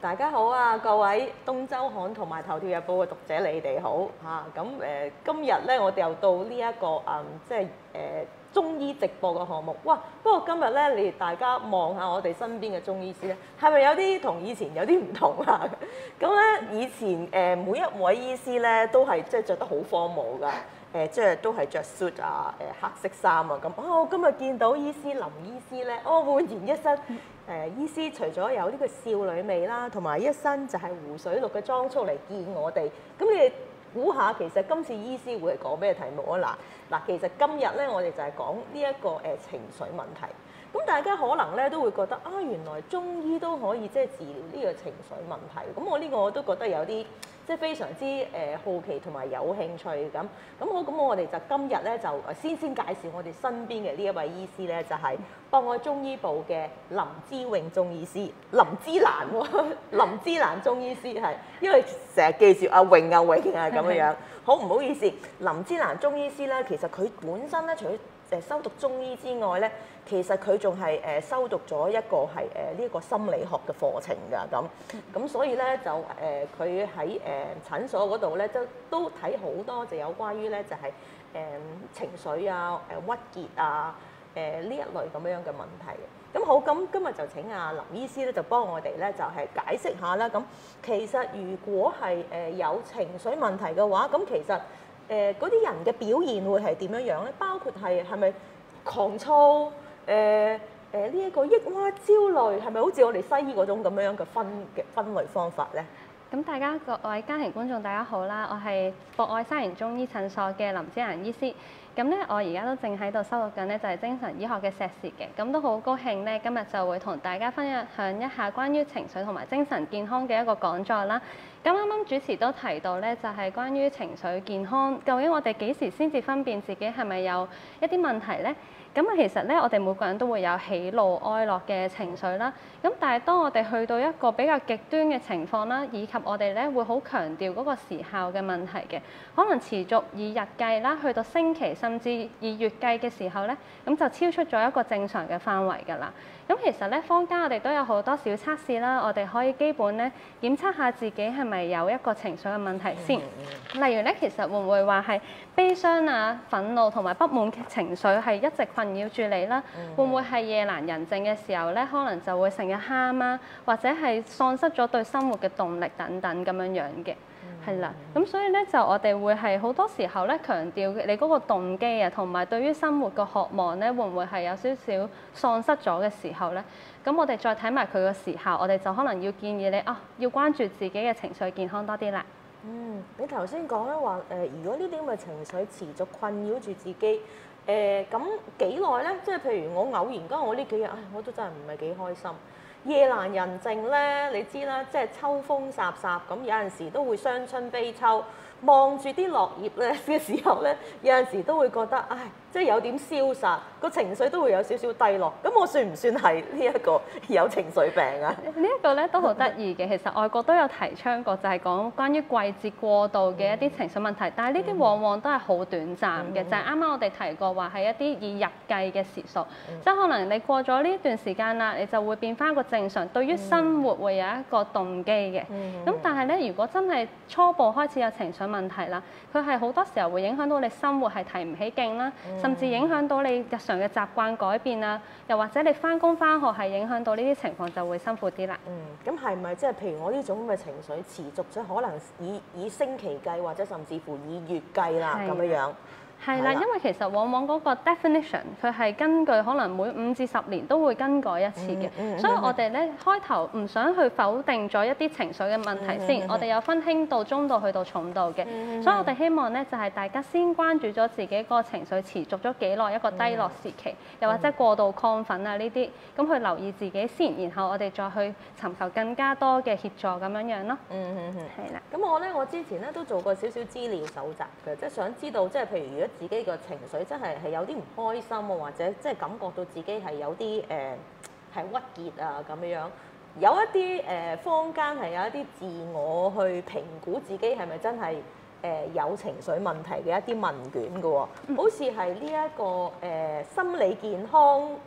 大家好啊，各位東周刊同埋頭條日報嘅讀者，你哋好嚇。今日咧，我哋又到呢、一個即係中醫直播嘅項目。哇！不過今日咧，你哋大家望下我哋身邊嘅中醫師咧，係咪有啲同以前有啲唔同啊？咁咧，以前每一位醫師咧都係即係著得好荒謬㗎。即係都係着 suit 啊，黑色衫啊咁。我今日見到醫師林醫師咧，煥然一新。醫師除咗有呢個少女味啦，同埋一身就係湖水綠嘅裝束嚟見我哋。咁你哋估下，其實今次醫師會係講咩題目啊？嗱，其實今日咧，我哋就係講呢一個情緒問題。咁大家可能咧都會覺得啊，原來中醫都可以即係治療呢個情緒問題。咁我呢個我都覺得有啲即係非常之好奇同埋有興趣咁。好，咁我哋就今日咧就先介紹我哋身邊嘅呢一位醫師咧，就係博愛中醫部嘅林之穎中醫師，林之蘭喎，林之蘭中醫師係，因為成日記住阿穎啊咁樣。好唔好意思，林之蘭中醫師咧，其實佢本身咧除咗修讀中醫之外咧，其實佢仲係修讀咗一個係呢一個心理學嘅課程㗎咁所以咧就佢喺診所嗰度咧都睇好多就有關於咧就係情緒啊鬱結啊呢一類咁樣嘅問題嘅。咁好，咁今日就請阿林醫師咧就幫我哋咧就係解釋下啦。咁其實如果係有情緒問題嘅話，咁其實嗰啲人嘅表現會係點樣樣咧？包括係咪狂躁？呢一個抑鬱、焦慮係咪好似我哋西醫嗰種咁樣嘅分類方法咧？ 咁各位家庭觀眾大家好啦，我係博愛山園中醫診所嘅林之蘭醫師。咁咧，我而家都正喺度修讀緊咧，就係精神醫學嘅碩士嘅。咁都好高興咧，今日就會同大家分享一下關於情緒同埋精神健康嘅一個講座啦。咁啱啱主持都提到咧，就係關於情緒健康，究竟我哋幾時先至分辨自己係咪有一啲問題咧？咁其實咧，我哋每個人都會有喜怒哀樂嘅情緒啦。咁但係當我哋去到一個比較極端嘅情況啦，以及我哋咧會好強調嗰個時效嘅問題嘅，可能持續以日計啦，去到星期甚至以月計嘅時候咧，咁就超出咗一個正常嘅範圍㗎啦。咁其實咧，坊間我哋都有好多小測試啦，我哋可以基本咧檢測下自己係咪有一個情緒嘅問題先。例如咧，其實會唔會話係悲傷啊、憤怒同埋不滿嘅情緒係一直困擾住你啦？會唔會係夜闌人靜嘅時候咧，可能就會成日喊啊，或者係喪失咗對生活嘅動力等等咁樣樣嘅？係啦，咁所以咧就我哋會係好多時候咧強調你嗰個動機啊，同埋對於生活嘅渴望咧，會唔會係有少少喪失咗嘅時候咧？咁我哋再睇埋佢個時效，我哋就可能要建議你要關注自己嘅情緒健康多啲啦。 你頭先講咧話如果呢啲咁嘅情緒持續困擾住自己，咁幾耐咧？即係譬如我偶然間我呢幾日，我都真係唔係幾開心。夜闌人靜咧，你知啦，即係秋風颯颯咁，有陣時都會傷春悲秋。望住啲落葉咧嘅時候咧，有陣時都會覺得，即係有點消散，個情緒都會有少少低落。咁我算唔算係呢一個有情緒病啊？ 呢一個咧都好得意嘅，其實外國都有提倡過，就係講關於季節過渡嘅一啲情緒問題。但係呢啲往往都係好短暫嘅，就係啱啱我哋提過話係一啲以日計嘅時數，即係可能你過咗呢段時間啦，你就會變翻個正常，對於生活會有一個動機嘅。咁但係咧，如果真係初步開始有情緒問題啦，佢係好多時候會影響到你生活係提唔起勁啦，甚至影響到你日常嘅習慣改變啊，又或者你翻工翻學係影響到呢啲情況就會辛苦啲啦。 咁係咪即係譬如我呢種咁嘅情緒持續咗，可能以星期計或者甚至乎以月計啦咁樣？ 係啦，因為其實往往嗰個 definition 佢係根據可能每5至10年都會更改一次嘅，所以我哋咧開頭唔想去否定咗一啲情緒嘅問題先，我哋有分輕度、中度去到重度嘅，所以我哋希望咧就係大家先關注咗自己個情緒持續咗幾耐一個低落時期，又或者過度亢奮啊呢啲，咁去留意自己先，然後我哋再去尋求更加多嘅協助咁樣樣咯。係啦。 咁我之前咧都做過少少資料搜集嘅，即係想知道即係譬如如果自己個情緒真係有啲唔開心啊，或者即係感覺到自己係有啲係鬱結啊咁樣，有一啲坊間係有一啲自我去評估自己係咪真係有情緒問題嘅一啲問卷嘅喎，好似係呢一個心理健康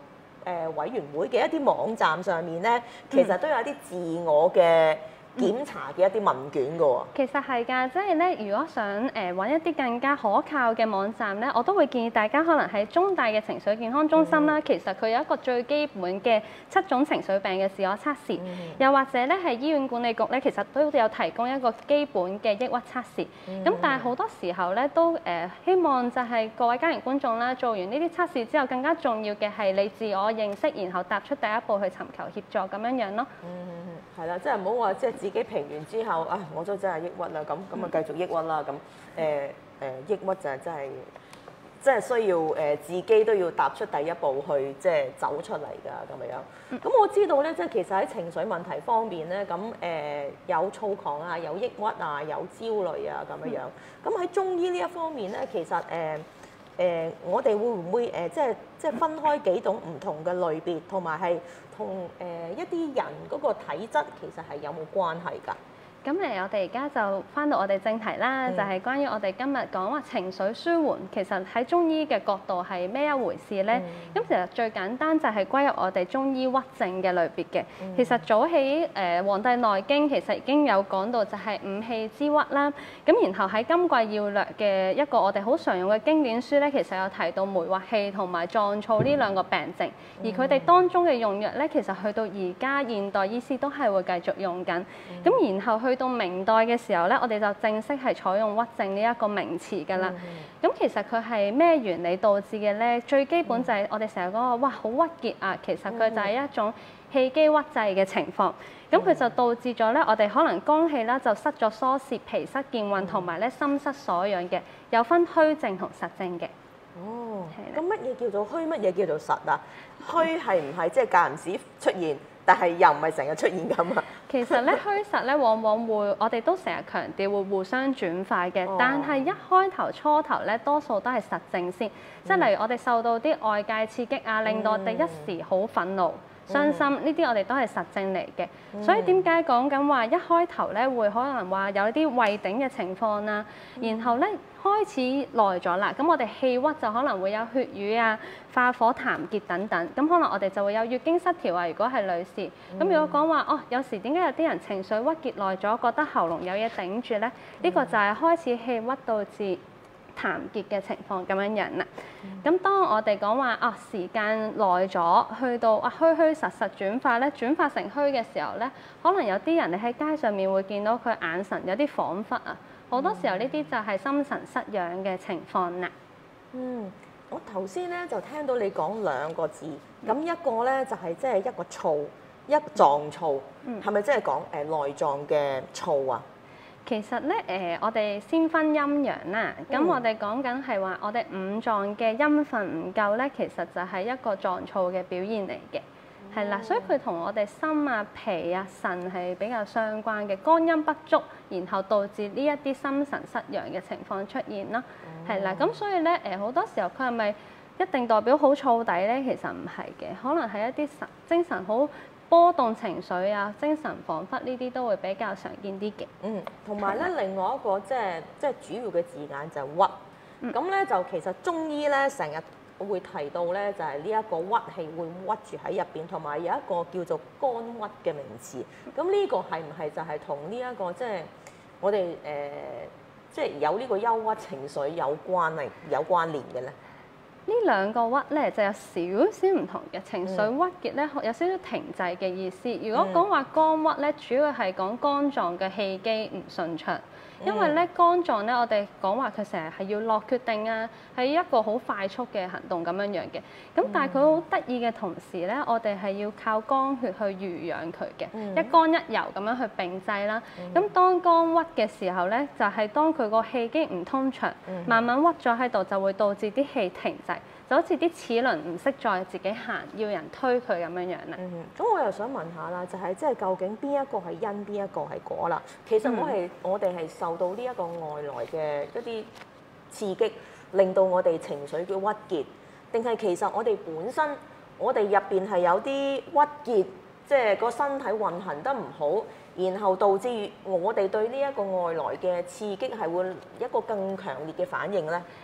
委員會嘅一啲網站上面咧，其實都有一啲自我嘅檢查嘅一啲問卷㗎喎。 其實係㗎，即係咧，如果想揾一啲更加可靠嘅網站咧，我都會建議大家可能喺中大嘅情緒健康中心啦，其實佢有一個最基本嘅7種情緒病嘅自我測試，又或者咧係醫院管理局咧，其實都有提供一個基本嘅抑鬱測試。咁但係好多時候咧都希望就係各位家庭觀眾啦，做完呢啲測試之後，更加重要嘅係你自我認識，然後踏出第一步去尋求協助咁樣樣咯。 係啦，即係唔好話即係自己評完之後，啊我都真係抑鬱啦，咁啊繼續抑鬱啦，咁抑鬱就係真係需要自己都要踏出第一步去即係走出嚟㗎咁樣。咁我知道咧，即係其實喺情緒問題方面咧，咁有躁狂啊，有抑鬱啊，有焦慮啊咁樣。咁喺中醫呢一方面咧，其實我哋會唔會即係分開幾種唔同嘅類別，同埋係同一啲人嗰個體質其實係有冇關係㗎？ 咁我哋而家就翻到我哋正題啦，就係關於我哋今日講話情緒舒緩，其實喺中醫嘅角度係咩一回事呢？咁其實最簡單就係歸入我哋中醫鬱症嘅類別嘅。其實早起《黃帝內經》其實已經有講到就係五氣之鬱啦。咁然後喺《金匱要略》嘅一個我哋好常用嘅經典書咧，其實有提到梅核氣同埋臟燥呢兩個病症，而佢哋當中嘅用藥咧，其實去到而家現代醫師都係會繼續用緊。咁然後去到明代嘅時候咧，我哋就正式係採用鬱症呢一個名詞㗎啦。咁其實佢係咩原理導致嘅咧？最基本就係我哋成日講話，哇好鬱結啊！其實佢就係一種氣機鬱滯嘅情況。咁佢就導致咗咧，我哋可能肝氣啦就失咗疏泄、脾失健運，同埋咧心失所養嘅，有分虛症同實症嘅。 哦，咁乜嘢叫做虛？乜嘢叫做實啊？虛係唔係即係間唔時出現，但係又唔係成日出現咁啊？ 其實咧虛實咧往往會，我哋都成日強調會互相轉化嘅。但係一開頭初頭咧，多數都係實症先，即係例如我哋受到啲外界刺激啊，令到我哋一時好憤怒、傷心，呢啲我哋都係實症嚟嘅。所以點解講緊話一開頭咧會可能話有啲胃頂嘅情況啦，然後咧開始耐咗啦，咁我哋氣鬱就可能會有血瘀啊、化火痰結等等，咁可能我哋就會有月經失調啊。如果係女士，咁如果講話哦，有時點解有啲人情緒鬱結耐咗，覺得喉嚨有嘢頂住咧？呢個就係開始氣鬱導致痰結嘅情況咁樣樣啦。咁當我哋講話啊時間耐咗，去到啊虛虛實實轉化咧，轉化成虛嘅時候咧，可能有啲人你喺街上面會見到佢眼神有啲恍惚啊。好多時候呢啲就係心神失養嘅情況啦。 我頭先咧就聽到你講兩個字，咁一個咧就係即係一個燥，一臟燥，係咪即係講內臟嘅燥啊？ 其實咧我哋先分陰陽啦。咁我哋講緊係話，我哋五臟嘅陰分唔夠咧，其實就係一個臟燥嘅表現嚟嘅。係啦，所以佢同我哋心啊、脾啊、腎係比較相關嘅，肝陰不足，然後導致呢一啲心神失養嘅情況出現咯。係啦，咁所以咧好多時候佢係咪一定代表好燥底咧？其實唔係嘅，可能係一啲精神好波動情緒啊、精神恍惚呢啲都會比較常見啲嘅。 同埋咧另外一個即係主要嘅字眼就係鬱。咁咧就其實中醫咧成日會提到咧，就係呢一個鬱氣會鬱住喺入邊，同埋有一個叫做肝鬱嘅名詞。咁呢個係唔係就係同呢一個即係我哋即係有呢個憂鬱情緒有關聯嘅咧？ 呢兩個鬱咧就有少少唔同嘅。情緒鬱結咧有少少停滯嘅意思。如果講話肝鬱咧，主要係講肝臟嘅氣機唔順暢。因為咧肝臟咧，我哋講話佢成日係要落決定啊，係一個好快速嘅行動咁樣樣嘅。咁但係佢好得意嘅同時咧，我哋係要靠肝血去濡養佢嘅，一肝一油咁樣去並濟啦。咁當肝鬱嘅時候咧，就係當佢個氣機唔通暢，慢慢鬱咗喺度，就會導致啲氣停滯。就好似啲齒輪唔識再自己行，要人推佢咁樣樣啦。 咁我又想問下啦，就係即係究竟邊一個係因，邊一個係果啦？其實我哋係受到呢一個外來嘅一啲刺激，令到我哋情緒嘅鬱結，定係其實我哋本身我哋入邊係有啲鬱結，即係個身體運行得唔好，然後導致我哋對呢一個外來嘅刺激係會一個更強烈嘅反應咧？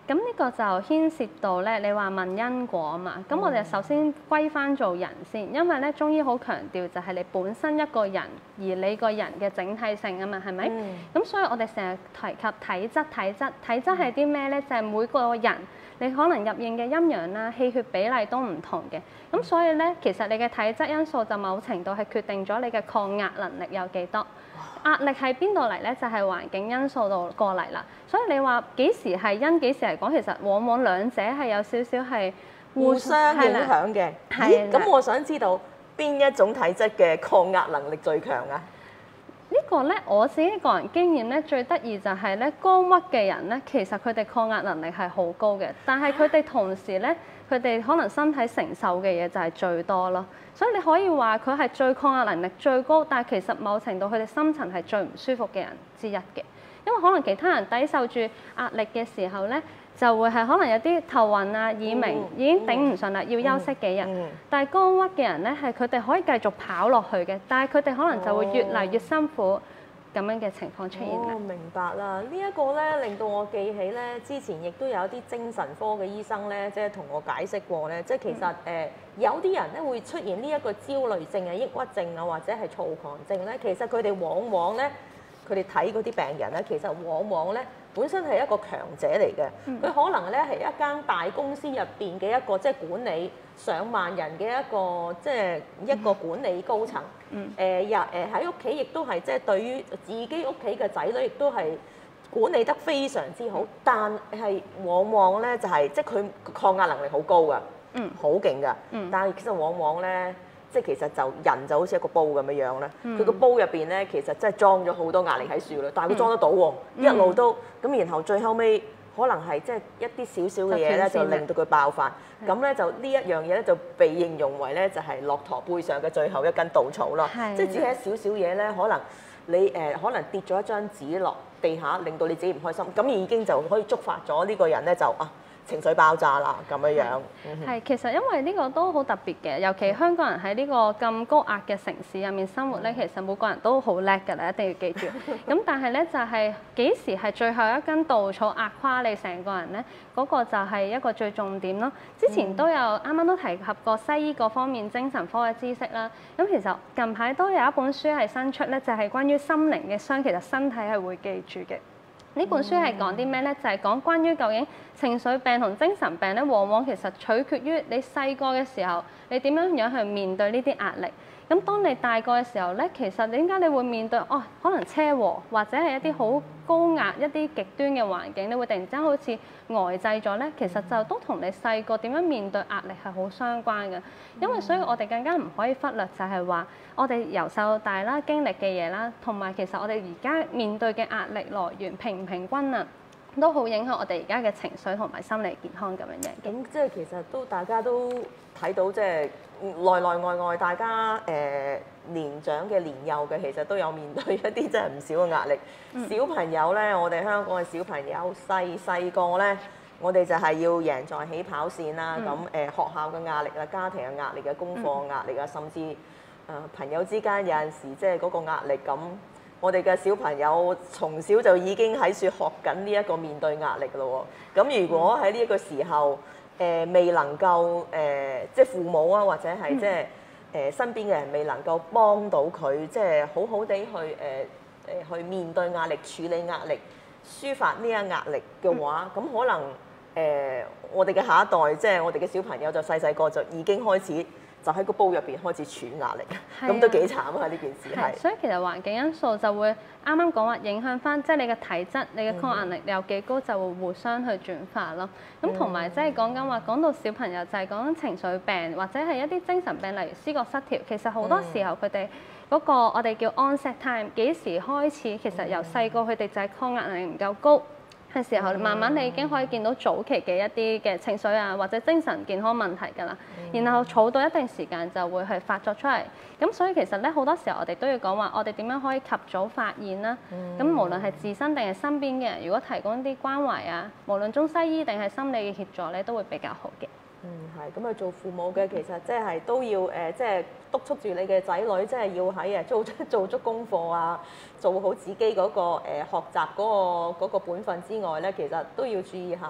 咁呢個就牽涉到咧，你話問因果啊嘛，咁我哋首先歸翻做人先，因為咧中醫好強調就係你本身一個人，而你個人嘅整體性啊嘛，係咪？咁所以我哋成日提及體質係啲咩咧？就係每個人你可能入應嘅陰陽啦、氣血比例都唔同嘅，咁所以咧其實你嘅體質因素就某程度係決定咗你嘅抗壓能力有幾多。壓力係邊度嚟咧？就係環境因素度過嚟啦。所以你話幾時係因幾時嚟講，其實往往兩者係有少少係互相影響嘅。咦？咁我想知道邊一種體質嘅抗壓能力最強啊？ 呢個咧，我自己個人經驗咧，最得意就係咧，肝鬱嘅人咧，其實佢哋抗壓能力係好高嘅，但係佢哋同時咧，佢哋可能身體承受嘅嘢就係最多咯。所以你可以話佢係最抗壓能力最高，但係其實某程度佢哋深層係最唔舒服嘅人之一嘅，因為可能其他人抵受住壓力嘅時候咧，就會係可能有啲頭暈啊、耳鳴，已經頂唔順啦，要休息幾日。但係肝鬱嘅人咧，係佢哋可以繼續跑落去嘅，但係佢哋可能就會越嚟越辛苦咁樣嘅情況出現啦。 明白啦，呢一個咧令到我記起咧，之前亦都有啲精神科嘅醫生咧，即係同我解釋過咧，即係其實有啲人咧會出現呢一個焦慮症啊、抑鬱症啊，或者係躁狂症咧，其實佢哋往往咧，佢哋睇嗰啲病人咧，其實往往咧本身係一個強者嚟嘅，佢可能咧係一間大公司入邊嘅一個即係管理上萬人嘅一個即係一個管理高層，喺屋企亦都係即係對於自己屋企嘅仔女亦都係管理得非常之好，但係往往咧就係即係佢抗壓能力好高㗎，好勁㗎，但係其實往往咧。即係其實就人就好似一個煲咁樣樣咧，佢個煲入邊咧其實真係裝咗好多壓力喺樹啦，但係佢裝得到喎，一路都咁，然後最後尾可能係即係一啲少少嘅嘢咧，就令到佢爆發，咁咧就呢一樣嘢咧就被形容為咧就係駱駝背上嘅最後一根稻草咯，即係只係少少嘢咧，可能你可能跌咗一張紙落地下，令到你自己唔開心，咁已經就可以觸發咗呢個人咧就情緒爆炸啦咁樣樣。 係，其實因為呢個都好特別嘅，尤其香港人喺呢個咁高壓嘅城市入面生活咧，其實每個人都好叻㗎啦，一定要記住。咁但係咧就係幾時係最後一根稻草壓垮你成個人咧？嗰個就係一個最重點咯。之前都有啱啱都提及過西醫嗰方面精神科嘅知識啦。咁其實近排都有一本書係新出咧，就係關於心靈嘅傷，其實身體係會記住嘅。呢本書係講啲咩咧？就係講關於究竟情緒病同精神病咧，往往其實取決於你細個嘅時候，你點樣去面對呢啲壓力。咁當你大個嘅時候咧，其實點解你會面對可能車禍或者係一啲好高壓、一啲極端嘅環境，你會突然之間好似呆滯咗咧？其實就都同你細個點樣面對壓力係好相關嘅。因為所以我哋更加唔可以忽略就係話，我哋由細到大啦經歷嘅嘢啦，同埋其實我哋而家面對嘅壓力來源平唔平均啊，都好影響我哋而家嘅情緒同埋心理健康咁樣嘅。 咁即係其實都大家都睇到，即係內內外外大家年長嘅年幼嘅，其實都有面對一啲真係唔少嘅壓力。小朋友咧，我哋香港嘅小朋友細個咧，我哋就係要贏在起跑線啦。咁學校嘅壓力啊，家庭嘅壓力啊，功課嘅壓力啊，甚至朋友之間有陣時即係嗰個壓力咁。我哋嘅小朋友從小就已經喺處學緊呢一個面對壓力咯喎。咁如果喺呢一個時候未能夠即係父母啊，或者係即係身邊嘅人未能夠幫到佢，即係好好地去面對壓力、處理壓力、抒發呢一壓力嘅話，咁可能我哋嘅下一代，即係我哋嘅小朋友就細個就已經開始。就喺個煲入邊開始處壓力，咁都幾慘啊！呢件事係。所以其實環境因素就會啱啱講話影響翻，即係你嘅體質、你嘅抗壓力有幾高，就會互相去轉化咯。咁同埋即係講緊話，講到小朋友就係講緊情緒病或者係一啲精神病，例如思覺失調。其實好多時候佢哋嗰個我哋叫 onset time 幾時開始，其實由細個佢哋就係抗壓力唔夠高嘅時候，慢慢你已經可以見到早期嘅一啲嘅情緒啊，或者精神健康問題㗎啦。然後儲到一定時間就會係發作出嚟。咁所以其實咧好多時候我哋都要講話，我哋點樣可以及早發現啦。咁無論係自身定係身邊嘅人，如果提供啲關懷啊，無論中西醫定係心理嘅協助咧，都會比較好嘅。 係咁啊！做父母嘅其實即係都要即係督促住你嘅仔女，即係要喺做足功課啊，做好自己嗰個學習嗰個本分之外咧，其實都要注意下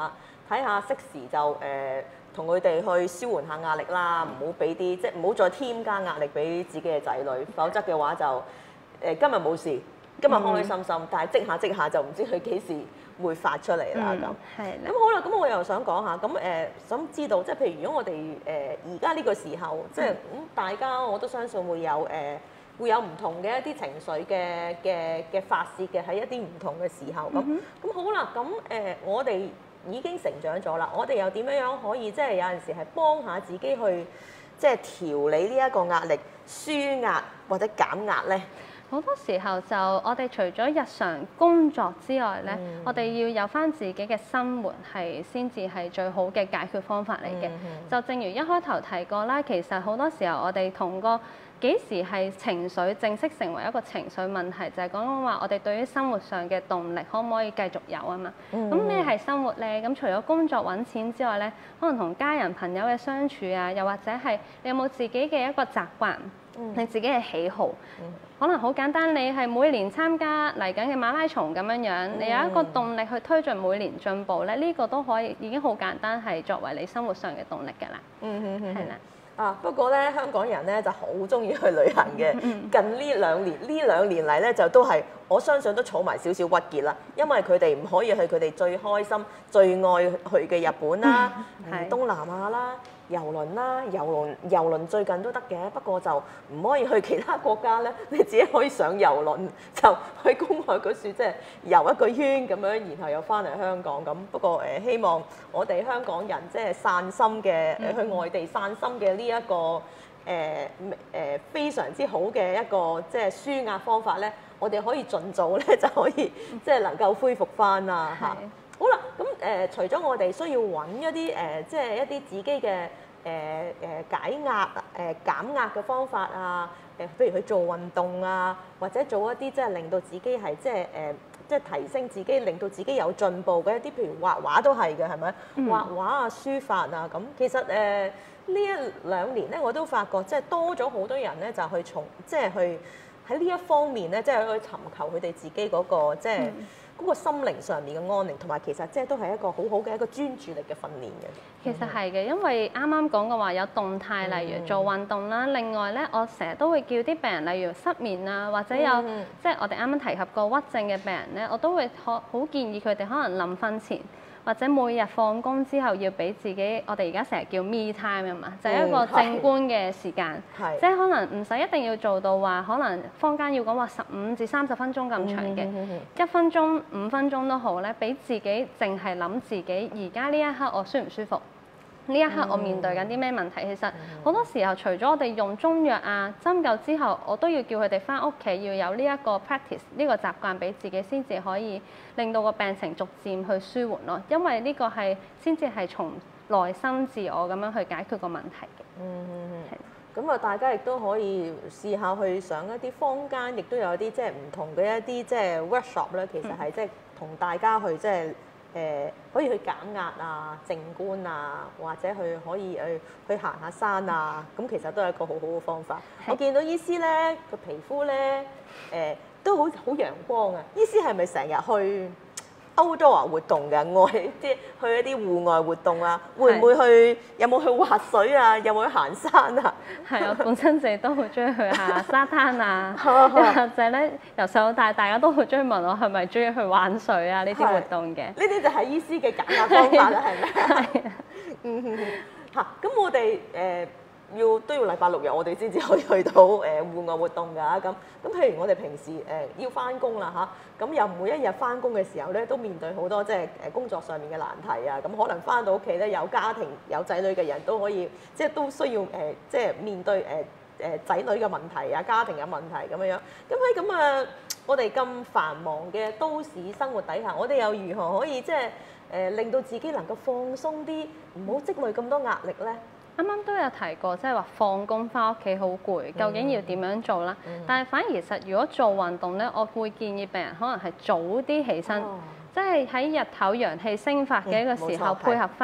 睇下適時就同佢哋去舒緩下壓力啦，唔好俾啲即係唔好再添加壓力俾自己嘅仔女，否則嘅話就今日冇事，今日開開心心，但係積下就唔知佢幾時會發出嚟啦咁。 係啦。 咁好啦，咁我又想講下，咁想知道即係譬如如果我哋而家呢個時候，即係咁大家我都相信會有唔同嘅一啲情緒嘅發泄嘅喺一啲唔同嘅時候咁好啦，咁我哋已經成長咗啦，我哋又點樣可以即係有陣時係幫下自己去即係調理呢一個壓力、舒壓或者減壓咧？ 好多時候就我哋除咗日常工作之外咧，我哋要有返自己嘅生活係先至係最好嘅解決方法嚟嘅。就正如一開頭提過啦，其實好多時候我哋同個幾時係情緒正式成為一個情緒問題，就係講緊話我哋對於生活上嘅動力可唔可以繼續有啊嘛？咁咩係生活咧？咁除咗工作揾錢之外咧，可能同家人朋友嘅相處啊，又或者係你有冇自己嘅一個習慣，你自己嘅喜好。可能好簡單，你係每年參加嚟緊嘅馬拉松咁樣樣，你有一個動力去推進每年進步咧，呢個都可以已經好簡單係作為你生活上嘅動力㗎啦。係啦。 不過咧，香港人咧就好中意去旅行嘅。近呢兩年嚟咧，就都係我相信都儲埋少少鬱結啦，因為佢哋唔可以去佢哋最開心、最愛去嘅日本啦、東南亞啦、遊輪啦，遊輪最近都得嘅，不過就唔可以去其他國家咧。你自己可以上遊輪，就去公海嗰處即係遊一個圈咁樣，然後又翻嚟香港咁。不過希望我哋香港人即係散心嘅，去外地散心嘅呢一個非常之好嘅一個即係舒壓方法咧，我哋可以盡早咧就可以即係能夠恢復翻啦嚇。好啦，咁除咗我哋需要揾一啲即係一啲自己嘅解壓減壓嘅方法啊，譬如去做運動啊，或者做一啲即係令到自己係即係提升自己，令到自己有進步嘅一啲，譬如畫畫都係嘅，係咪？畫畫啊、書法啊，咁其實呢一兩年咧，我都發覺即係多咗好多人咧，就去即係去喺呢一方面咧，即係去尋求佢哋自己嗰個即係嗰個心靈上面嘅安寧，同埋其實即係都係一個好好嘅一個專注力嘅訓練嘅。 其實係嘅，因為啱啱講嘅話有動態，例如做運動啦。另外咧，我成日都會叫啲病人，例如失眠啊，或者有即係我哋啱啱提及過鬱症嘅病人咧，我都會好建議佢哋可能臨瞓前，或者每日放工之後要俾自己，我哋而家成日叫 me time 啊嘛，就係一個靜觀嘅時間，即係可能唔使一定要做到話，可能坊間要講話15至30分鐘咁長嘅，1分鐘、5分鐘都好咧，俾自己淨係諗自己而家呢一刻我舒唔舒服。呢一刻我面對緊啲咩問題？其實好多時候，除咗我哋用中藥啊針灸之後，我都要叫佢哋返屋企要有呢一個 practice 呢個習慣俾自己，先至可以令到個病情逐漸去舒緩咯。因為呢個係先至係從內心自我咁樣去解決個問題嘅。 咁啊，大家亦都可以試下去上一啲坊間，亦都有啲即係唔同嘅一啲即係 workshop 咧。其實係即係同大家去即係。可以去減壓啊、靜觀啊，或者可以去行下山啊，咁其實都係一個好好嘅方法。我見到醫師咧個皮膚咧都好陽光啊！醫師係咪成日去outdoor活動嘅即係去一啲戶外活動啊？會唔會去？有冇去滑水啊？有冇去行山啊？ 係我本身自己都好中意去下沙灘啊，又或者咧由細到大，大家都好中意問我係咪中意去玩水啊呢啲活動嘅。 呢啲就係醫師嘅減壓方法啦，係咪？係咁我哋都要禮拜6日，我哋先至可以去到戶外活動㗎。咁譬如我哋平時要返工啦嚇，咁又每一日返工嘅時候咧，都面對好多即係工作上面嘅難題啊。咁可能返到屋企咧，有家庭有仔女嘅人都可以，即係都需要即係面對仔女嘅問題啊，家庭嘅問題咁樣樣。咁喺咁我哋咁繁忙嘅都市生活底下，我哋又如何可以即係令到自己能夠放鬆啲，唔好積累咁多壓力咧？ 啱啱都有提過，即係話放工返屋企好攰，究竟要點樣做啦？但係反而其實如果做運動咧，我會建議病人可能係早啲起身，即係喺日頭陽氣升發嘅一個時候配合返。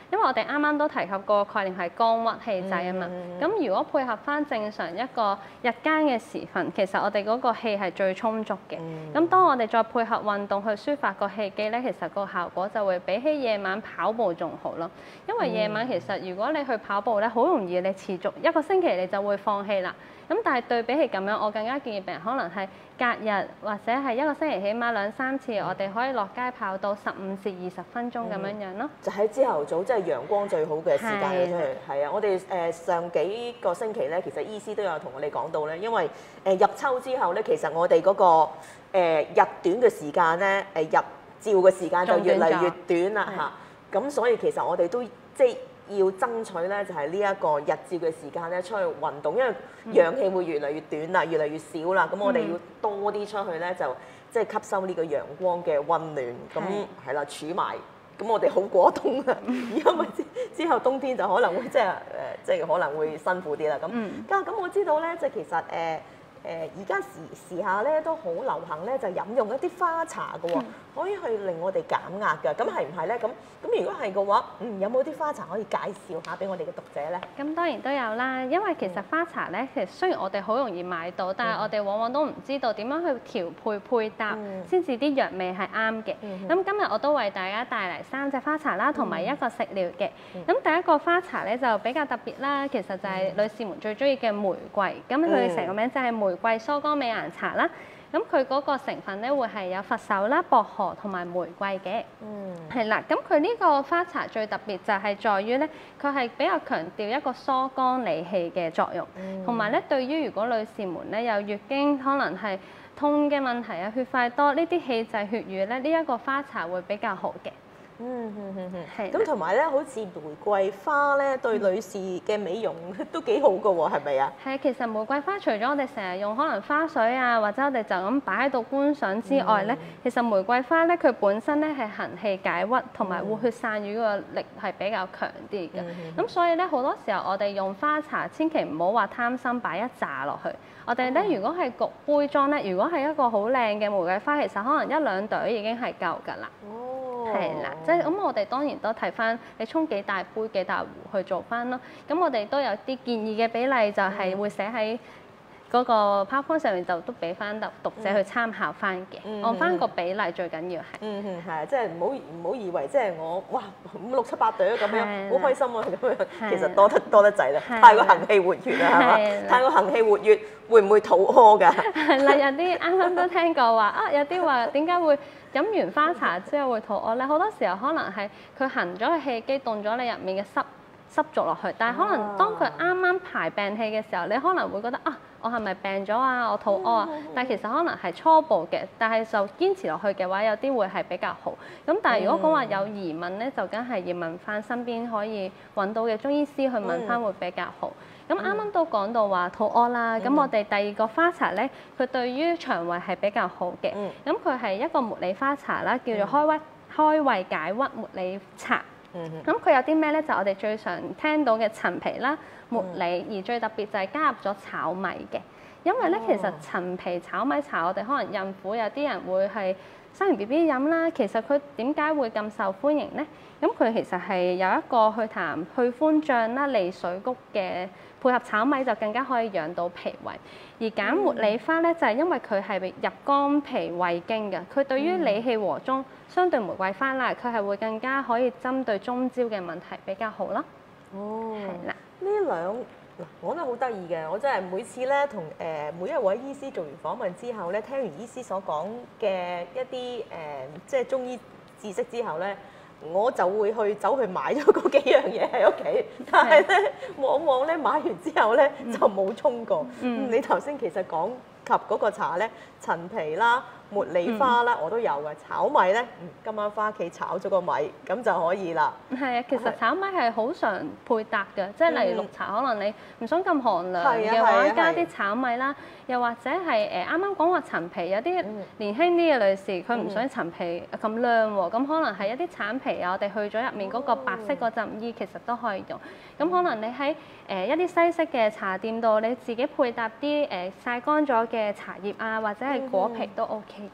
因為我哋啱啱都提及過概念係光屈氣滯啊嘛。咁如果配合翻正常一個日間嘅時分，其實我哋嗰個氣係最充足嘅。咁當我哋再配合運動去抒發個氣機咧，其實個效果就會比起夜晚跑步仲好咯。因為夜晚其實如果你去跑步咧，好容易你持續一個星期你就會放棄啦。咁但係對比起咁樣，我更加建議病人可能係隔日或者係一個星期起碼2-3次，我哋可以落街跑到15至20分鐘咁樣樣咯。 就喺朝頭早，即係陽光最好嘅時間出去。係啊，我哋上幾個星期咧，其實醫師都有同我哋講到咧，因為入秋之後咧，其實我哋嗰個日短嘅時間咧，日照嘅時間就越嚟越短啦嚇。咁所以其實我哋都即係要爭取咧，就係呢一個日照嘅時間咧，出去運動，因為陽氣會越嚟越短啦，越嚟越少啦。咁我哋要多啲出去咧，就即係吸收呢個陽光嘅溫暖。咁係啦，儲埋。咁我哋好過冬啦，因為之後冬天就可能會即係可能會辛苦啲啦。咁我知道咧，即係其實而家時下咧都好流行咧，就飲用一啲花茶嘅喎，可以去令我哋減壓嘅。咁係唔係咧？咁如果係嘅話，有冇啲花茶可以介紹下俾我哋嘅讀者咧？ 咁當然都有啦，因為其實花茶咧，其實雖然我哋好容易買到，但係我哋往往都唔知道點樣去調配配搭，先至啲藥味係啱嘅。咁今日我都為大家帶嚟3隻花茶啦，同埋一個食療嘅。咁第一個花茶咧就比較特別啦，其實就係女士們最中意嘅玫瑰。咁佢成個名就係玫瑰疏肝美顏茶啦。咁佢嗰個成分咧會係有佛手啦、薄荷同埋玫瑰嘅。係啦。咁佢呢個花茶最特別就係在於咧，佢係比較強調一個疏肝理氣嘅作用，同埋咧對於如果女士們咧有月經可能係痛嘅問題啊、血塊多呢啲氣滯血瘀咧，呢一個花茶會比較好嘅。 係。咁同埋咧，好似玫瑰花咧，對女士嘅美容都幾好㗎喎，係咪啊？ 係，其實玫瑰花除咗我哋成日用可能花水啊，或者我哋就咁擺喺度觀賞之外咧，其實玫瑰花咧佢本身咧係行氣解鬱同埋活血散瘀個力係比較強啲嘅。咁所以咧好多時候我哋用花茶，千祈唔好話貪心擺一紮落去。我哋咧如果係焗杯裝咧，如果係一個好靚嘅玫瑰花，其實可能1-2朵已經係夠㗎啦。係啦，即係咁我哋當然都睇翻你沖幾大杯幾大壺去做翻咯。咁我哋都有啲建議嘅比例，就係會寫喺嗰個 PowerPoint 上面，就都俾翻讀者去參考翻嘅。按翻個比例最緊要係。 係，即係唔好以為即係我哇5、6、7、8朵咁樣好開心啊咁樣，其實多得滯啦，太過行氣活躍啦係嘛？太過行氣活躍會唔會肚屙㗎？ 係啦，有啲啱啱都聽過話啊，有啲話點解會飲完花茶之後會肚屙咧？好多時候可能係佢行咗個氣機，凍咗你入面嘅濕濁落去，但係可能當佢啱啱排病氣嘅時候，你可能會覺得啊，我係咪病咗啊？我肚屙啊？但係其實可能係初步嘅，但係就堅持落去嘅話，有啲會係比較好。咁但係如果講話有疑問咧，就梗係要問翻身邊可以揾到嘅中醫師去問翻會比較好。咁啱啱都講到話肚屙啦，咁我哋第二個花茶咧，佢對於腸胃係比較好嘅。咁佢係一個茉莉花茶啦，叫做開胃解鬱茉莉茶。咁佢有啲咩咧？就我哋最常聽到嘅陳皮啦、茉莉，而最特別就係加入咗炒米嘅。因為咧，其實陳皮炒米茶，我哋可能孕婦有啲人會係生完 BB 飲啦。其實佢點解會咁受歡迎咧？咁佢其實係有一個去痰去歡脹啦、利水谷嘅。配合炒米就更加可以養到脾胃，而揀茉莉花咧就係因為佢係入肝脾胃經嘅，佢對於理氣和中，相對玫瑰花啦，佢係會更加可以針對中焦嘅問題比較好咯。係啦， 呢兩講得好得意嘅，我真係每次咧同每一位醫師做完訪問之後咧，聽完醫師所講嘅一啲即係中醫知識之後咧。我就會走去買咗嗰幾樣嘢喺屋企，但係咧往往咧買完之後咧就冇沖過。你頭先其實講及嗰個茶咧，陳皮啦、茉莉花啦，我都有嘅。炒米咧，今晚翻屋企炒咗個米，咁就可以啦。 係啊，其實炒米係好常配搭嘅，即係例如綠茶，可能你唔想咁寒涼嘅話，加啲炒米啦。又或者係啱啱講話陳皮，有啲年輕啲嘅女士，佢唔想陳皮咁靚喎，咁可能係一啲橙皮啊，我哋去咗入面嗰個白色嗰陣衣，其實都可以用。咁可能你喺一啲西式嘅茶店度，你自己配搭啲曬乾咗嘅茶葉啊，或者係果皮都 OK 嘅。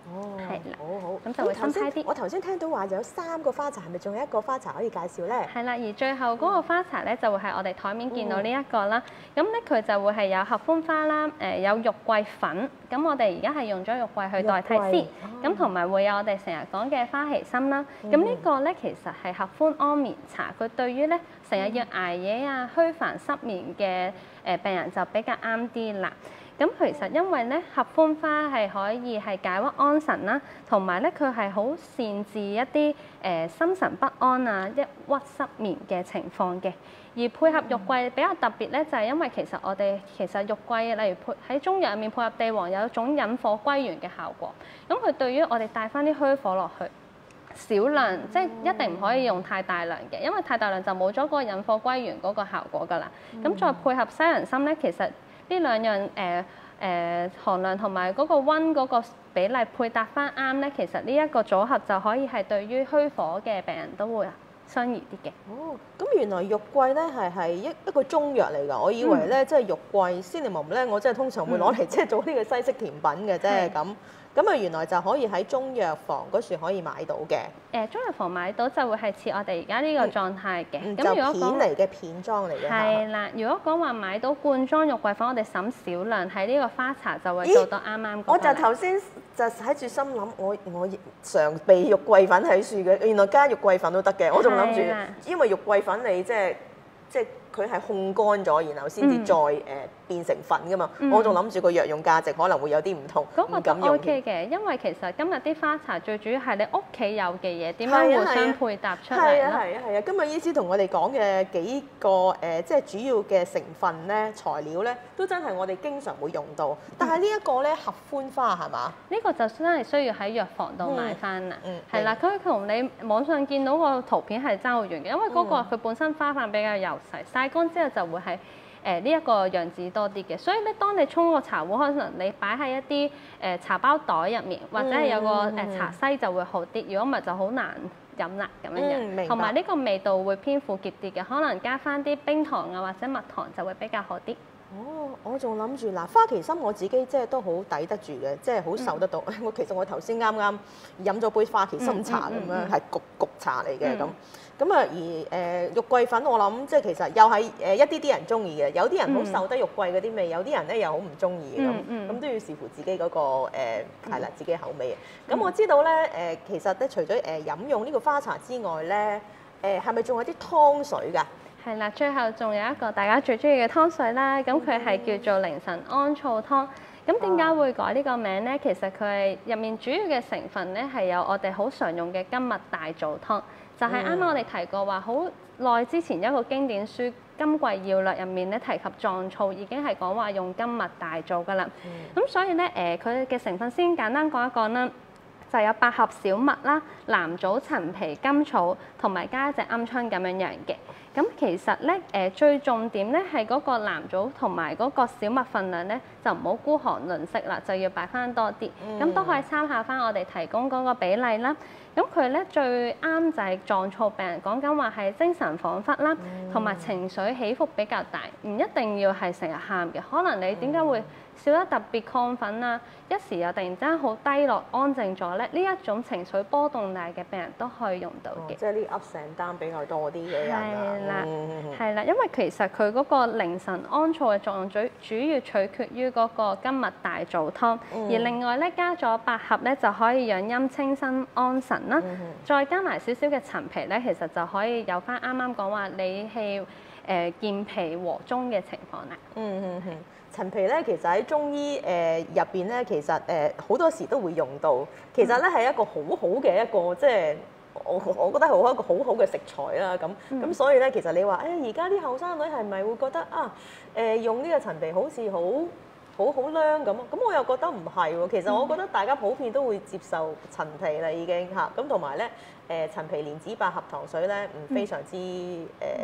哦， 係啦好好。 咁就會新派啲我頭先聽到話有3個花茶，係咪仲有一個花茶可以介紹咧？ 係啦，而最後嗰個花茶咧就會係我哋台面見到呢一個啦。咁咧佢就會係有合歡花啦，有肉桂粉。咁我哋而家係用咗肉桂去代替先。咁同埋會有我哋成日講嘅花旗參啦。咁呢個咧其實係合歡安眠茶，佢對於咧成日要捱夜啊、虛煩失眠嘅病人就比較啱啲啦。咁其實因為咧合歡花係可以係解鬱安神啦，同埋咧佢係好善治一啲心神不安啊、抑鬱失眠嘅情況嘅。而配合肉桂比較特別咧，就係因為其實肉桂例如喺中藥入面配合地黃有一種引火歸元嘅效果。咁佢對於我哋帶翻啲虛火落去，少量即係一定唔可以用太大量嘅，因為太大量就冇咗嗰個引火歸元嗰個效果㗎啦。咁再配合西洋參咧，其實呢兩樣寒涼同埋嗰個溫嗰個比例配搭翻啱咧，其實呢一個組合就可以係對於虛火嘅病人都會相宜啲嘅。 哦，咁原來肉桂咧係一個中藥嚟㗎，我以為咧即係肉桂 cinnamon 咧，我真係通常會攞嚟即係做呢個西式甜品嘅啫咁。咁啊，原來就可以喺中藥房嗰處可以買到嘅。 中藥房買到就會係似我哋而家呢個狀態嘅。 咁如果片嚟嘅片裝嚟嘅。 係啦，如果講話買到罐裝肉桂粉，我哋審少量喺呢個花茶就會做到啱啱嗰個。 我就頭先就喺住心諗，我常備肉桂粉喺處嘅，原來加肉桂粉都得嘅。我仲諗住，因為肉桂粉你即係佢係烘乾咗，然後先至再變成粉噶嘛。我仲諗住個藥用價值可能會有啲唔同，唔敢用。 OK 嘅，因為其實今日啲花茶最主要係你屋企有嘅嘢點樣互相配搭出嚟係啊。今日醫師同我哋講嘅幾個即係主要嘅成分咧、材料咧，都真係我哋經常會用到。但係呢一個咧合歡花係嘛？呢個就真係需要喺藥房度買翻啦。係啦，佢同你網上見到個圖片係爭好遠嘅，因為嗰個佢本身花瓣比較幼細，曬乾之後就會係呢一個樣子多啲嘅。所以咧，當你沖個茶壺，可能你擺喺一啲茶包袋入面，或者係有個茶篩就會好啲。如果唔係就好難飲啦咁樣。同埋呢個味道會偏苦澀啲嘅，可能加翻啲冰糖啊或者蜜糖就會比較好啲。 哦，我仲諗住嗱，花旗參我自己即係都好抵得住嘅，即係好受得到。其實我頭先啱飲咗杯花旗參茶咁樣，係焗茶嚟嘅咁。咁啊，而肉桂粉我諗即係其實又係一啲人中意嘅，有啲人好受得肉桂嗰啲味，有啲人咧又好唔中意嘅咁都要視乎自己嗰個係啦自己口味嘅。咁我知道咧其實咧除咗飲用呢個花茶之外咧，係咪仲有啲湯水㗎？ 係啦，最後仲有一個大家最中意嘅湯水啦，咁佢係叫做凌晨安醋湯。咁點解會改呢個名呢？其實佢係入面主要嘅成分咧係有我哋好常用嘅金麥大棗湯，就係啱啱我哋提過話好耐之前一個經典書《金匱要略》入面咧提及撞醋已經係講話用金麥大棗㗎啦。咁所以咧佢嘅成分先簡單講一講啦。就有百合、小麥啦、藍棗、陳皮、甘草，同埋加一隻鵪鶉咁樣嘅。咁其實咧最重點咧係嗰個藍棗同埋嗰個小麥份量咧就唔好孤寒吝嗇啦，就要擺翻多啲。咁都可以參考翻我哋提供嗰個比例啦。咁佢咧最啱就係撞醋病人講緊話係精神恍惚啦，同埋情緒起伏比較大，唔一定要係成日喊嘅，可能你點解會笑得特別亢奮啊？一時又突然之間好低落，安靜咗咧，呢一種情緒波動大嘅病人都可以用到嘅。 即係呢 up 成單比較多啲嘅人啊。 係啦，因為其實佢嗰個凌晨安醋嘅作用主要取決於嗰個金麥大棗湯，而另外咧加咗百合咧就可以養陰清心安神啦，再加埋少少嘅陳皮咧，其實就可以有翻啱啱講話理氣健脾和中嘅情況啦。 陳皮咧，其實喺中醫入邊咧，其實好多時都會用到。其實咧係一個好好嘅一個即係我覺得係一個好好嘅食材啦。咁所以咧，其實你話而家啲後生女係咪會覺得用呢個陳皮好似好娘咁？咁我又覺得唔係喎。其實我覺得大家普遍都會接受陳皮啦，已經嚇。咁同埋咧陳皮蓮子百合糖水咧，非常之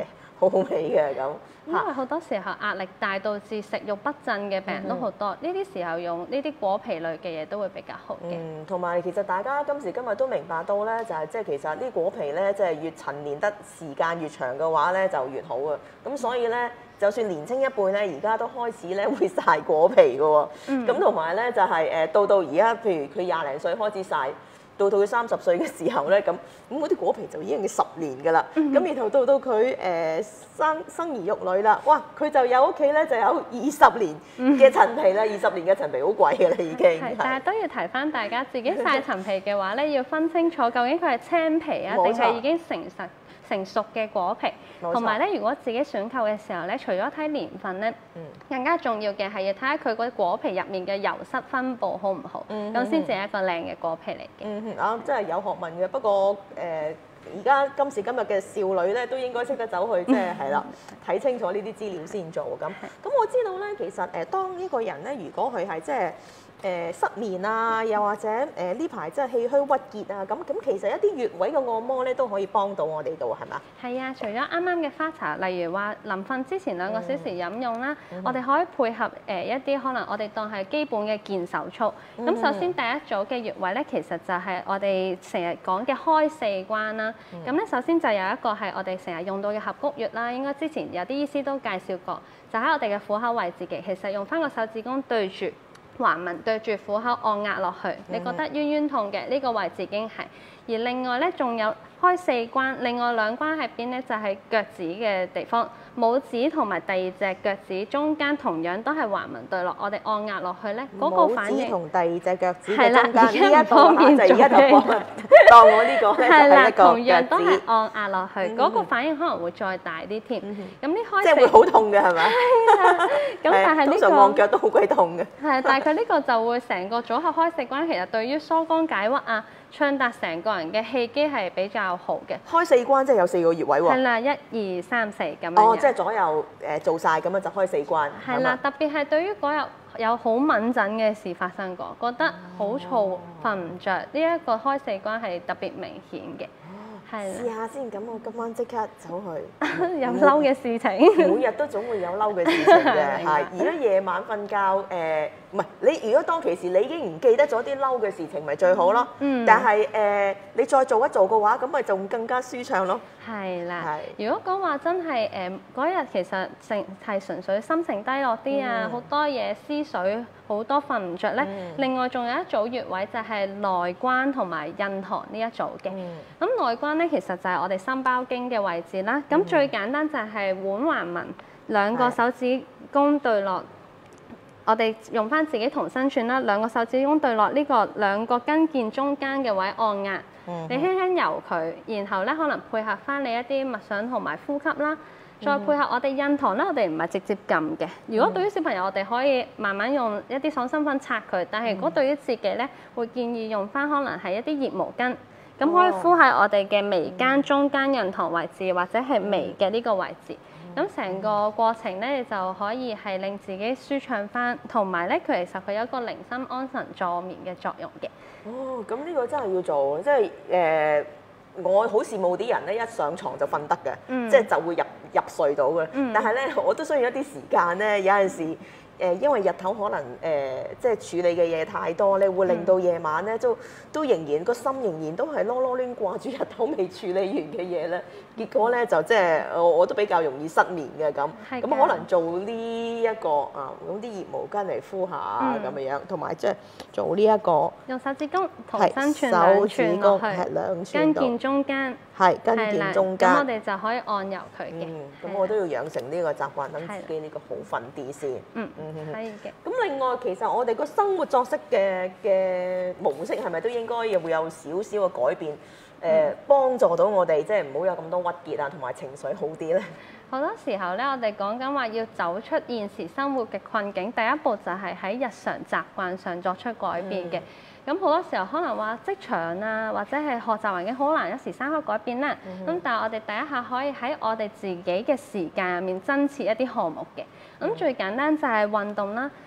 好好味嘅咁。 因為好多時候壓力大導致食慾不振嘅病人都好多，呢啲時候用呢啲果皮類嘅嘢都會比較好嘅。 同埋其實大家今時今日都明白到咧，就係即係其實啲果皮咧，即係越陳年得時間越長嘅話咧，就越好啊。咁所以咧，就算年青一輩咧，而家都開始咧會曬果皮嘅喎。咁同埋咧就係到而家，譬如佢廿零歲開始曬。到佢30歲嘅時候咧，咁嗰啲果皮就已經係10年㗎啦。咁然後到佢生兒育女啦，哇！佢就有屋企咧就有20年嘅陳皮啦，20年嘅陳皮好貴㗎啦已經。 係，但係都要提翻大家，自己曬陳皮嘅話咧，要分清楚究竟佢係青皮啊，定係已經成熟嘅果皮。同埋咧，如果自己選購嘅時候咧，除咗睇年份咧，更加重要嘅係要睇下佢嗰啲果皮入面嘅油脂分佈好唔好，咁先至係一個靚嘅果皮嚟嘅。 真係有學問嘅。不過而家今時今日嘅少女咧，都應該識得走去係啦，睇清楚呢啲資料先做咁。咁我知道咧，其實當呢個人咧，如果佢係失眠啊，又或者呢排即係氣虛鬱結啊，咁其實一啲穴位嘅按摩咧都可以幫到我哋到，係嘛？係啊，除咗啱啱嘅花茶，例如話臨瞓之前2個小時飲用啦，我哋可以配合一啲可能我哋當係基本嘅健手操。咁首先第一組嘅穴位咧，其實就係我哋成日講嘅開四關啦。咁咧首先就有一個係我哋成日用到嘅合谷穴啦，應該之前有啲醫師都介紹過，就喺我哋嘅虎口位置嘅。其實用翻個手指公對住橫紋對住虎口按壓落去，你覺得冤冤痛嘅呢個位置已經係。而另外咧仲有開四關，另外2關喺邊咧？就係腳趾嘅地方，拇指同埋第2隻腳趾中間同樣都係橫紋對落，我哋按壓落去咧，嗰個反應。拇指同第2隻腳趾嘅中間呢一方面就而家就當我呢個咧就係一個同樣都係按壓落去，嗰個反應可能會再大啲添。咁呢開即係會好痛嘅係咪？ 係啊，咁但係呢個通常按腳都好鬼痛嘅。 係，但係佢呢個就會成個組合開四關，其實對於疏肝解鬱啊、暢達成個人嘅氣機係比較好嘅。 開四關即係有4個穴位喎。 係啦，1、2、3、4咁樣。 哦，即係左右做晒咁樣就開四關。 係啦，特別係對於嗰日有好敏陣嘅事發生過，覺得好燥、瞓唔着，呢一個開四關係特別明顯嘅。 試下先，咁我今晚即刻走去。 有嬲嘅事情。 每日都總會有嬲嘅事情嘅，係。而家夜晚瞓覺，唔係你如果當其時你已經唔記得咗啲嬲嘅事情，咪最好咯。但係你再做一做嘅話，咁咪仲更加舒暢咯。 係啦。如果講話真係嗰日其實係純粹心情低落啲啊，好多嘢思緒好多瞓唔着咧。另外仲有一組穴位就係內關同埋印堂呢一組嘅。咁內關咧其實就係我哋心包經嘅位置啦。咁最簡單就係腕橫紋，2個手指公對落。我哋用翻自己同身寸啦，2個手指公對落呢個2個筋腱中間嘅位按壓，你輕輕揉佢，然後咧可能配合翻你一啲默想同埋呼吸啦，再配合我哋印堂咧，我哋唔係直接撳嘅。如果對於小朋友，我哋可以慢慢用一啲爽身粉擦佢，但係如果對於自己咧，會建議用翻可能係一啲熱毛巾，咁可以敷喺我哋嘅眉間中間印堂位置，或者係眉嘅呢個位置。咁成個過程咧，你就可以係令自己舒暢翻，同埋咧佢其實佢有一個寧心安神助眠嘅作用嘅。 哦，咁呢個真係要做，即係我好羨慕啲人咧，一上床就瞓得嘅，即係就會入睡到嘅。但係咧，我都需要一啲時間咧，有陣時。因為日頭可能即係處理嘅嘢太多咧，會令到夜晚咧都仍然個心仍然都係囉囉攣掛住日頭未處理完嘅嘢咧，結果咧就即係我都比較容易失眠嘅咁。咁可能做呢一個用啲熱毛巾嚟敷下咁嘅樣，同埋即係做呢一個用手指公同身寸2寸落去，筋腱中間。 係筋腱中間， 咁我哋就可以按揉佢嘅。 咁我都要養成呢個習慣，等自己呢個好瞓啲先。 可以嘅。 咁另外，其實我哋個生活作息嘅模式係咪都應該會有少少嘅改變？幫助到我哋即係唔好有咁多鬱結啊，同埋情緒好啲咧。 好多時候咧，我哋講緊話要走出現時生活嘅困境，第一步就係喺日常習慣上作出改變嘅。咁好多時候可能話職場啊，或者係學習環境好難一時三刻改變啦。咁但係我哋第一下可以喺我哋自己嘅時間入面增設一啲項目嘅。咁最簡單就係運動啦。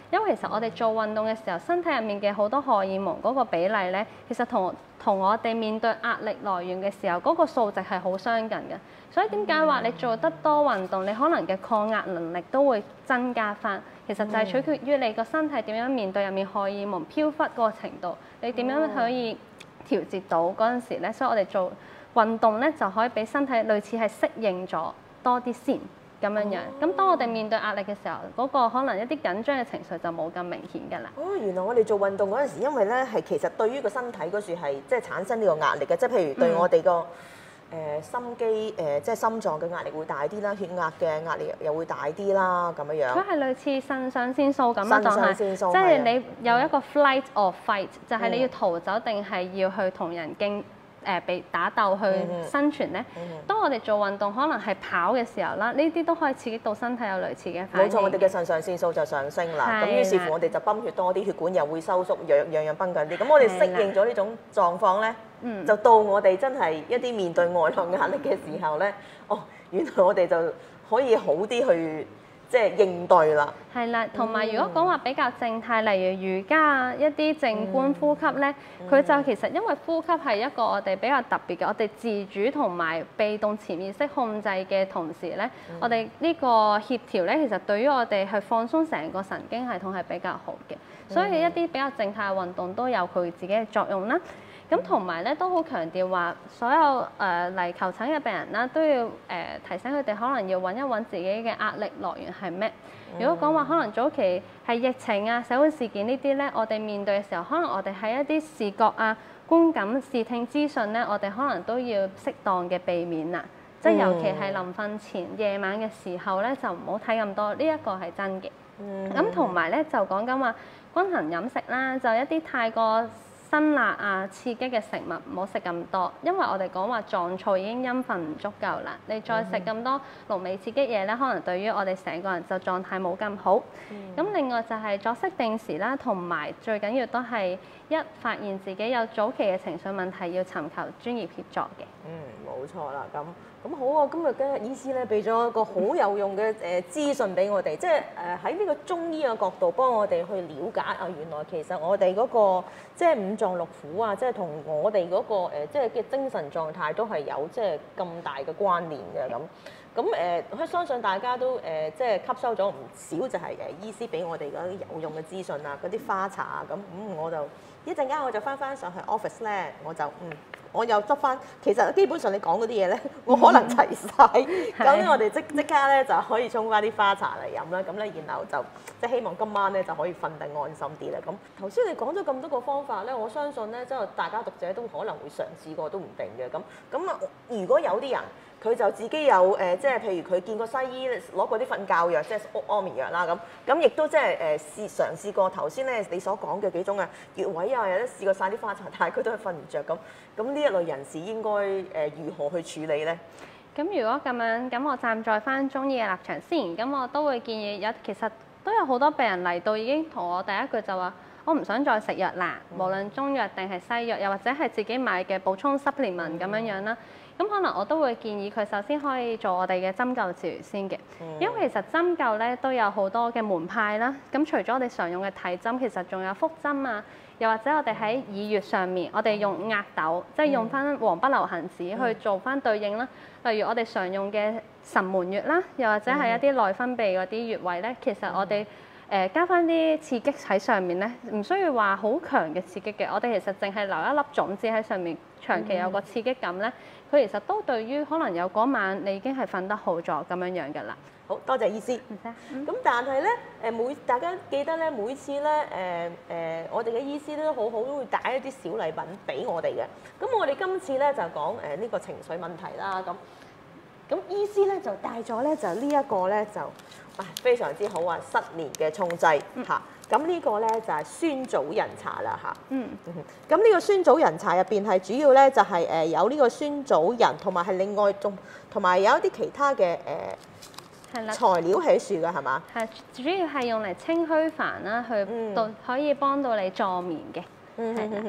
因為其實我哋做運動嘅時候，身體入面嘅好多荷爾蒙嗰個比例咧，其實同我哋面對壓力來源嘅時候嗰個數值係好相近嘅。所以點解話你做得多運動，你可能嘅抗壓能力都會增加翻？其實就係取決於你個身體點樣面對入面荷爾蒙飄忽嗰個程度，你點樣可以調節到嗰陣時咧。所以我哋做運動咧就可以俾身體類似係適應咗多啲先。咁樣樣，咁當我哋面對壓力嘅時候，嗰個可能一啲緊張嘅情緒就冇咁明顯㗎啦。 原來我哋做運動嗰陣時，因為咧係其實對於個身體嗰處係即係產生呢個壓力嘅，即係譬如對我哋個心肌即係心臟嘅壓力會大啲啦，血壓嘅壓力又會大啲啦，咁樣樣。 佢係類似腎上腺素咁樣， 腎上腺素即係你有一個 flight or fight，就係你要逃走定係要去同人被打鬥去生存咧。當我哋做運動，可能係跑嘅時候啦，呢啲都可以刺激到身體有類似嘅反應。 冇錯，我哋嘅腎上腺素就上升啦。咁於是乎我哋就泵血多啲，血管又會收縮，樣崩緊啲。咁我哋適應咗呢種狀況咧，就到我哋真係一啲面對外來壓力嘅時候咧，原來我哋就可以好啲去即係應對啦。係啦，同埋如果講話比較靜態，例如瑜伽啊，一啲靜觀呼吸咧，佢就其實因為呼吸係一個我哋比較特別嘅，我哋自主同埋被動潛意識控制嘅同時咧，我哋呢個協調咧，其實對於我哋去放鬆成個神經系統係比較好嘅，所以一啲比較靜態嘅運動都有佢自己嘅作用啦。咁同埋咧都好強調話，所有嚟求診嘅病人啦，都要提醒佢哋可能要揾一揾自己嘅壓力來源係咩。如果講話可能早期係疫情啊、社會事件呢啲咧，我哋面對嘅時候，可能我哋喺一啲視覺啊、觀感、視聽資訊咧，我哋可能都要適當嘅避免啦。即係尤其係臨瞓前、夜晚嘅時候咧，就唔好睇咁多。呢一個係真嘅。咁同埋咧就講緊話均衡飲食啦，就一啲太過辛辣啊、刺激嘅食物唔好食咁多，因為我哋講話臟燥已經陰分唔足夠啦，你再食咁多濃味刺激嘢咧，可能對於我哋成個人就狀態冇咁好。咁另外就係作息定時啦，同埋最緊要都係一發現自己有早期嘅情緒問題，要尋求專業協助嘅。 冇錯啦，咁好啊！今日嘅醫師咧俾咗一個好有用嘅資訊俾我哋，即係喺呢個中醫嘅角度幫我哋去了解啊，原來其實我哋嗰個即係五臟六腑啊，即係同我哋嗰個即係嘅精神狀態都係有即係咁大嘅關聯嘅咁。我相信大家都即係吸收咗唔少，就係醫師俾我哋嗰啲有用嘅資訊啊，嗰啲花茶啊，咁我就一陣間我就翻上去 office 咧，我又執翻，其實基本上你講嗰啲嘢咧，我可能齊晒。咁我哋即刻咧就可以沖翻啲花茶嚟飲啦。咁咧然後就即係希望今晚咧就可以瞓得安心啲啦。咁頭先你講咗咁多個方法咧，我相信咧即係大家讀者都可能會嘗試過都唔定嘅。咁如果有啲人佢就自己有即係譬如佢見過西醫攞過啲瞓覺藥，即係安眠藥啦咁亦都即係嘗試過頭先咧你所講嘅幾種穴位啊，有得試過晒啲花茶，但係佢都係瞓唔着咁呢一類人士應該如何去處理咧？ 咁如果咁樣，咁我站在翻中醫嘅立場先，咁我都會建議其實都有好多病人嚟到已經同我第一句就話，我唔想再食藥啦，無論中藥定係西藥，又或者係自己買嘅補充 supplement 咁樣樣啦。咁可能我都會建議佢首先可以做我哋嘅針灸治療先嘅，因為其實針灸咧都有好多嘅門派啦。咁除咗我哋常用嘅體針，其實仲有腹針啊，又或者我哋喺耳穴上面，我哋用壓豆，即係用翻黃不留行子去做翻對應啦。例如我哋常用嘅神門穴啦，又或者係一啲內分泌嗰啲穴位咧，其實我哋加翻啲刺激喺上面咧，唔需要話好強嘅刺激嘅。我哋其實淨係留一粒種子喺上面，長期有個刺激感咧，佢其實都對於可能有嗰晚你已經係瞓得好咗咁樣樣㗎啦。 好多謝醫師。 唔使。 咁但係咧大家記得咧，每次咧我哋嘅醫師都好都會帶一啲小禮品俾我哋嘅。咁我哋今次咧就講呢個情緒問題啦。咁醫師咧就帶咗咧就呢一個咧就非常之好啊，失眠嘅沖劑嚇。咁呢個咧就係酸棗仁茶啦嚇。咁呢個酸棗仁茶入邊係主要咧就係有呢個酸棗仁，同埋係另外同埋有一啲其他嘅材料喺樹㗎係嘛？ 係主要係用嚟清虛煩啦，去可以幫到你助眠嘅。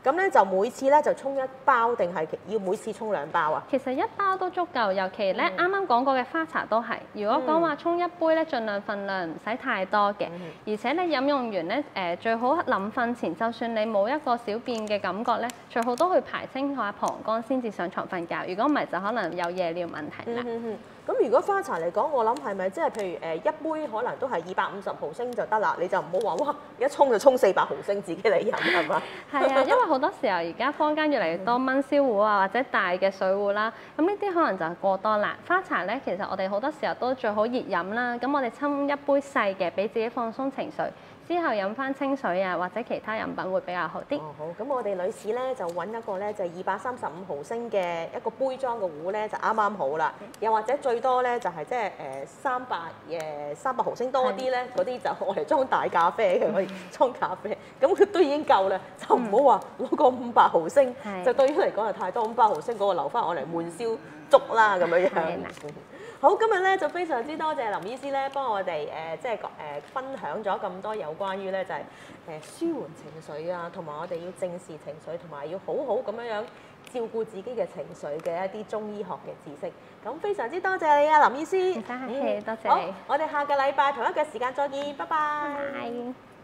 咁咧就每次咧就沖1包，定係要每次沖2包啊？ 其實1包都足夠，尤其咧啱啱講過嘅花茶都係。如果講話沖1杯咧，盡量份量唔使太多嘅，而且咧飲用完咧最好臨瞓前，就算你冇一個小便嘅感覺咧，最好都去排清下膀胱先至上床瞓覺。如果唔係就可能有夜尿問題啦。 咁如果花茶嚟講，我諗係咪即係譬如1杯可能都係250毫升就得啦？你就唔好話哇一沖就沖400毫升自己嚟飲係嘛？ 係啊，因為好多時候而家坊間越嚟越多燜燒壺啊，或者大嘅水壺啦，咁呢啲可能就係過多啦。花茶咧，其實我哋好多時候都最好熱飲啦。咁我哋沖一杯細嘅，俾自己放鬆情緒。之後飲翻清水啊，或者其他飲品會比較好啲。 好，咁我哋女士咧就揾一個咧就235毫升嘅一個杯裝嘅壺咧就啱啱好啦。又或者最多咧就係即係300毫升多啲咧，嗰啲就我哋裝大咖啡嘅，可以裝咖啡，咁佢都已經夠啦。就唔好話攞個500毫升，就對於嚟講係太多500毫升嗰個留翻我嚟燜燒粥啦咁樣樣。好，今日咧就非常之多謝林醫師咧，幫我哋分享咗咁多有關於咧就係舒緩情緒啊，同埋我哋要正視情緒，同埋要好好咁樣照顧自己嘅情緒嘅一啲中醫學嘅知識。咁非常之多謝你啊，林醫師。 唔該，多謝你。 好，我哋下個禮拜同一個時間再見，拜拜。 拜。